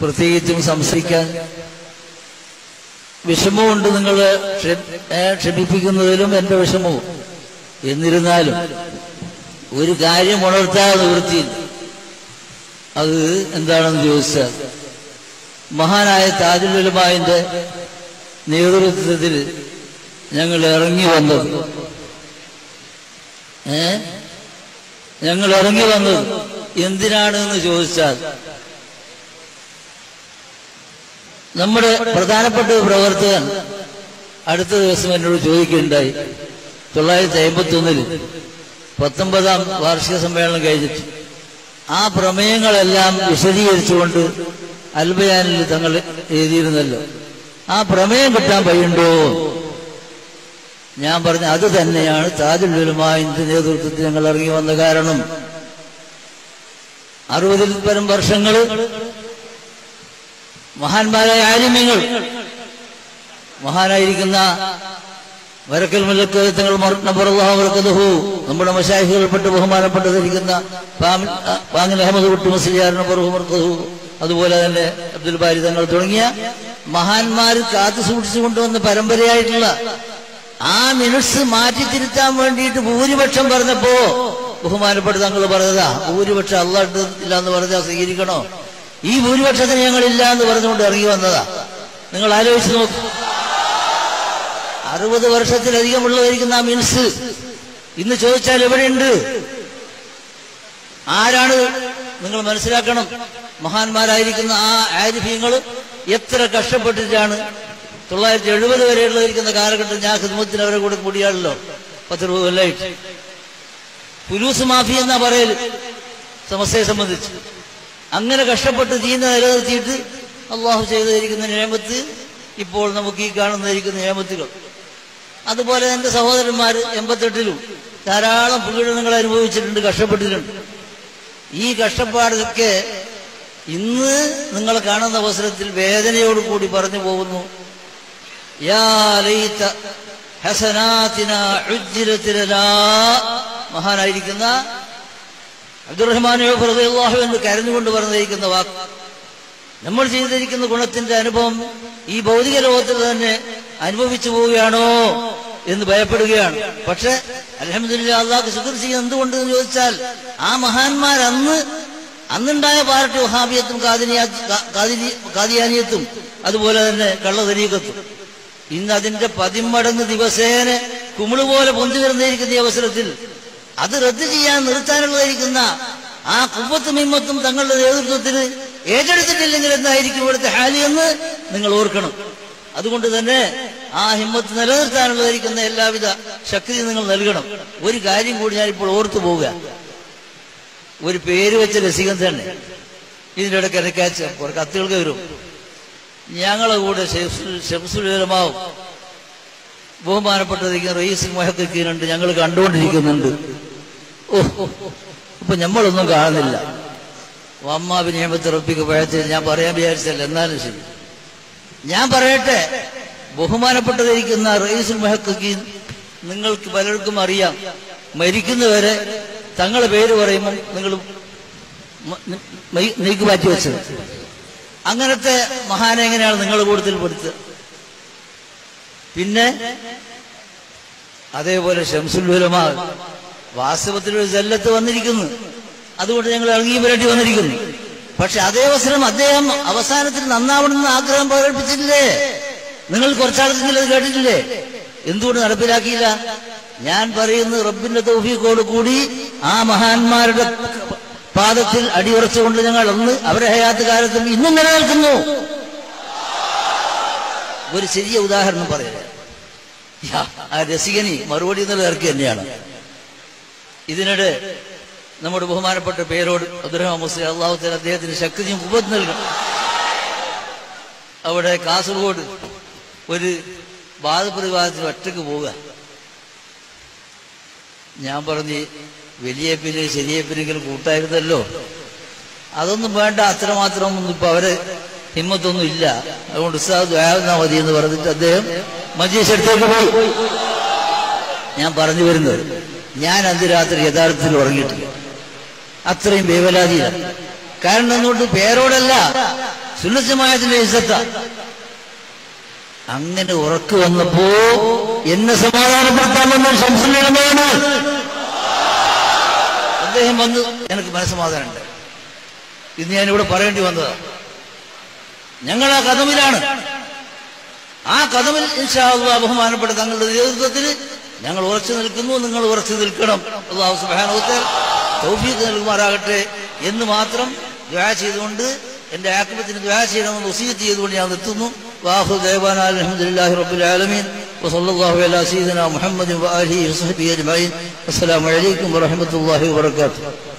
പ്രത്യേകിച്ചും സംശയിക്കാൻ വിഷമമുണ്ട്, നിങ്ങൾ ക്ഷമിപ്പിക്കുന്നതിലും എന്റെ വിഷമവും. എന്നിരുന്നാലും ഒരു കാര്യം ഉണർത്താതെ നിവൃത്തിയില്ല. അത് എന്താണെന്ന് ചോദിച്ചാൽ, മഹാനായ താജുൽ ഉലമാഇന്റെ നേതൃത്വത്തിൽ ഞങ്ങൾ ഇറങ്ങി വന്നത് എന്തിനാണെന്ന് ചോദിച്ചാൽ, നമ്മുടെ പ്രധാനപ്പെട്ട പ്രവർത്തകൻ അടുത്ത ദിവസം എന്നോട് ചോദിക്കുകയുണ്ടായി, 951 19ാം വാർഷിക സമ്മേളനം കഴിഞ്ഞിട്ട് ആ പ്രമേയങ്ങളെല്ലാം വിശദീകരിച്ചുകൊണ്ട് അൽബയാനിൽ തങ്ങൾ എഴുതിയിരുന്നല്ലോ, ആ പ്രമേയം കിട്ടാൻ വഴിയുണ്ടോ? ഞാൻ പറഞ്ഞു, അത് തന്നെയാണ് താജുൽ ഉലമാഇന്റെ നേതൃത്വത്തിൽ ഞങ്ങൾ ഇറങ്ങി വന്ന കാരണം. 60-ൽ പരം വർഷങ്ങൾ മഹാന്മാരായ ആലിമ്യങ്ങൾ, മഹാനായിരിക്കുന്ന വരക്കൽ മുല്ലക്ക് തങ്ങൾ നബറല്ലാഹു നമ്മുടെ മശായിഖുകൾപ്പെട്ട് ബഹുമാനപ്പെട്ടതിരിക്കുന്ന പാങ്ങിൽ അഹമ്മദ് കുട്ടി മുസ്ലിയാർ നബറഹു, അതുപോലെ തന്നെ അബ്ദുൽ ബാരി തങ്ങൾ തുടങ്ങിയ മഹാന്മാർ കാത്തു സൂക്ഷിച്ചു കൊണ്ടുവന്ന പരമ്പരയായിട്ടുള്ള ആ മിനുസ് മാറ്റിത്തിരുത്താൻ വേണ്ടിയിട്ട് ഭൂരിപക്ഷം പറഞ്ഞപ്പോ ബഹുമാനപ്പെട്ട തങ്ങൾ പറഞ്ഞതാ, ഭൂരിപക്ഷം അല്ലാഹ് ഇല്ല എന്ന് പറഞ്ഞാൽ സ്വീകരിക്കണോ? ഈ ഭൂരിപക്ഷത്തിന് ഞങ്ങളില്ല എന്ന് പറഞ്ഞുകൊണ്ട് ഇറങ്ങി വന്നതാ. നിങ്ങൾ ആലോചിച്ച് നോക്കൂ, 60 വർഷത്തിലധികമുള്ളതായിരിക്കുന്ന ആ മിനുസ് ഇന്ന് ചോദിച്ചാൽ എവിടെയുണ്ട്? ആരാണ്? നിങ്ങൾ മനസ്സിലാക്കണം, മഹാന്മാരായിരിക്കുന്ന ആ ആരിഫീങ്ങൾ എത്ര കഷ്ടപ്പെട്ടിട്ടാണ് 970 വരെയുള്ളതായിരിക്കുന്ന കാലഘട്ടം ഞാൻ ഖിദ്മത്തിന് അവരെ കൂടെ കൂടിയാണല്ലോ 10 കൊല്ലമായിട്ട്. ഫുലൂസ് മാഫി എന്നാ പറയൽ സമസ്തയെ സംബന്ധിച്ച്. അങ്ങനെ കഷ്ടപ്പെട്ട് ദീന നിലനിർത്തിയിട്ട് അള്ളാഹു ചെയ്തിരിക്കുന്ന നിയമത്ത് ഇപ്പോൾ നമുക്ക് ഈ കാണുന്നതായിരിക്കുന്ന നിയമത്തുകൾ. അതുപോലെ എന്റെ സഹോദരന്മാർ 88-ലും ധാരാളം പീഡനങ്ങൾ അനുഭവിച്ചിട്ടുണ്ട്, കഷ്ടപ്പെട്ടിട്ടുണ്ട്. ഈ കഷ്ടപ്പാടൊക്കെ ഇന്ന് നിങ്ങൾ കാണുന്ന അവസരത്തിൽ വേദനയോടുകൂടി പറഞ്ഞു പോകുന്നു, യാ ലൈത ഹസനാതിനാ ഉജ്ജിലത് ലനാ. മഹാനായിരിക്കുന്ന അബ്ദുറഹ്മാൻ ഔഫ് റളിയല്ലാഹു അൻഹു കരഞ്ഞുകൊണ്ട് പറഞ്ഞിരിക്കുന്ന വാക്ക്, നമ്മൾ ചെയ്തിരിക്കുന്ന ഗുണത്തിന്റെ അനുഭവം ഈ ഭൗതിക ലോകത്തിൽ തന്നെ അനുഭവിച്ചു പോവുകയാണോ എന്ന് ഭയപ്പെടുകയാണ്. പക്ഷെ അൽഹംദുലില്ലാഹ് അല്ലാഹുക്ക് ശുക്ർ ചെയ്യുന്നത് എന്തുകൊണ്ടെന്ന് ചോദിച്ചാൽ, ആ മഹാന്മാർ അന്നുണ്ടായ പാർട്ടി വഹാബിയത്തും ഖാദിയാനിയത്തും അതുപോലെ തന്നെ കള്ളതരീഖത്തും ഇന്ന് അതിന്റെ 10 മടങ്ങ് ദിവസേന കുമിളുപോലെ പൊന്തി വരുന്നതിരിക്കുന്ന ഈ അവസരത്തിൽ അത് റദ്ദ് ചെയ്യാൻ നിർത്താനുള്ളതായിരിക്കുന്ന ആ ഖുവ്വത്തും ഹിമ്മത്തും തങ്ങളുടെ നേതൃത്വത്തിൽ ഏറ്റെടുത്തിട്ടില്ലെങ്കിൽ എന്തായിരിക്കും ഇവിടുത്തെ ഹാലി എന്ന് നിങ്ങൾ ഓർക്കണം. അതുകൊണ്ട് തന്നെ ആ ഹിമ്മത്ത് നിലനിർത്താനുള്ളതായിരിക്കുന്ന എല്ലാവിധ ശക്തിയും നിങ്ങൾ നൽകണം. ഒരു കാര്യം കൂടി ഞാനിപ്പോൾ ഓർത്തു പോവുക, ഒരു പേര് വെച്ച രസികൻ തന്നെ ഇതിൻ്റെ ഇടയ്ക്ക് ഇടയ്ക്കയച്ച കുറെ കത്തുകൾക്ക് വരും. ഞങ്ങളെ കൂടെ ശംസുൽ ഉലമാവും ബഹുമാനപ്പെട്ടതിരിക്കുന്ന റയീസുൽ മുഹഖഖീനുണ്ട്, ഞങ്ങൾ കണ്ടുകൊണ്ടിരിക്കുന്നുണ്ട്. ഇപ്പൊ നമ്മളൊന്നും കാണുന്നില്ല. വമ്മാ ബിനിഅമത്തി റബ്ബിക ഫഹദ്ദിസ് ഞാൻ പറയാൻ വിചാരിച്ചല്ല, എന്നാലും ശരി ഞാൻ പറയട്ടെ. ബഹുമാനപ്പെട്ടതിരിക്കുന്ന റയീസുൽ മുഹഖഖീൻ നിങ്ങൾക്ക് പലർക്കും അറിയാം, മരിക്കുന്നവരെ തങ്ങളുടെ പേര് പറയുമ്പോൾ നിങ്ങൾ നീക്ക് മാറ്റി വെച്ചത്. അങ്ങനത്തെ മഹാനെ എങ്ങനെയാണ് നിങ്ങളുടെ കൂട്ടത്തിൽ പെടുത്തുക? പിന്നെ അതേപോലെ ശംസുൽ ഉലമാ വാസ്തവത്തിൽ ഒരു ജല്ലത്ത് വന്നിരിക്കുന്നു, അതുകൊണ്ട് ഞങ്ങൾ ഇറങ്ങി വരേണ്ടി വന്നിരിക്കുന്നു. പക്ഷെ അതേ അവസരം അദ്ദേഹം അവസാനത്തിൽ നന്നാവണമെന്ന് ആഗ്രഹം പ്രകടിപ്പിച്ചിട്ടില്ലേ? നിങ്ങൾ കുറച്ചാൾക്കെങ്കിലും അത് കേട്ടിട്ടില്ലേ? എന്തുകൊണ്ട് നടപ്പിലാക്കിയില്ല? ഞാൻ പറയുന്നത് റബ്ബിന്റെ തൗഫീഖോട് കൂടി ആ മഹാന്മാരുടെ പാദത്തിൽ അടിയുറച്ചുകൊണ്ട് ഞങ്ങൾ അന്ന് അവരെ ഹയാത്ത് കാലത്തും ഇന്നും നിലനിൽക്കുന്നു. ഒരു ചെറിയ ഉദാഹരണം പറയാം. ആ രസികനി മറുപടി എന്നുള്ള ഇറക്കി തന്നെയാണ്. ഇതിനിടെ നമ്മുടെ ബഹുമാനപ്പെട്ട പേരോട് അബ്ദുറഹ്മാൻ മുസ്ലിയാർ അല്ലാഹു തആല അദ്ദേഹത്തിന് ശക്തിയും ഖുവ്വത്ത് നൽകണം. അവിടെ കാസർഗോഡ് ഒരു വാദപ്രതിവാദത്തിന് ഒറ്റക്ക് പോവുക. ഞാൻ പറഞ്ഞ് വലിയപ്പിന് ശരിയപ്പിനെങ്കിലും കൂട്ടായിരുന്നല്ലോ, അതൊന്നും വേണ്ട, അത്രമാത്രം ഒന്നും ഇപ്പൊ അവരെ ഹിമ്മത്തൊന്നും ഇല്ല, അതുകൊണ്ട് ഉസ്താദ് ദുആ മതി എന്ന് പറഞ്ഞിട്ട് അദ്ദേഹം മജ്‌ലിസ് എടുത്തേക്ക് പോയി. ഞാൻ പറഞ്ഞു വരുന്നത്, ഞാൻ അന്ന് രാത്രി യഥാർത്ഥത്തിൽ ഉറങ്ങിയിട്ടില്ല, അത്രയും വേവലാതിയില്ല. കാരണം എന്തുകൊണ്ട്? പേരോടല്ല, സുന്നത്ത് ജമാഅത്തിന്റെ ഇസ്സത്ത. അങ്ങനെ ഉറക്കു വന്നപ്പോ എന്നെ സമാധാനപ്പെടുത്താൻ വന്ന ശംസുലമാണ്. അദ്ദേഹം വന്ന് എനിക്ക് മനസ്സമാധാനമുണ്ട്. ഇന്ന് ഞാനിവിടെ പറയേണ്ടി വന്നതാ. ഞങ്ങൾ ആ കദമിലാണ്. ആ കദമിൽ ഇൻഷാ അല്ലാഹ് ബഹുമാനപ്പെട്ട തങ്ങളുടെ നേതൃത്വത്തിൽ ഞങ്ങൾ ഉറച്ചു നിൽക്കുന്നു. നിങ്ങൾ ഉറച്ചു നിൽക്കണം. അല്ലാഹു സുബ്ഹാനഹു വ തആല തൗഫീഖ് നൽകുമാറാകട്ടെ എന്ന് മാത്രം ദുആ ചെയ്തുകൊണ്ട് എന്റെ ആക്രമത്തിന് ദുആ ചെയ്യണമെന്ന് വസിയത്ത് ചെയ്തുകൊണ്ട് ഞാൻ നിർത്തുന്നു. വാഹു ദൈവാന അൽഹംദുലില്ലാഹി റബ്ബിൽ ആലമീൻ വസല്ലല്ലാഹു അലാ സയ്യിദിനാ മുഹമ്മദിൻ വആലിഹി വസഹ്ബിഹി അജ്മഈൻ. അസ്സലാമു അലൈക്കും വറഹ്മത്തുള്ളാഹി വബറകാതുഹു.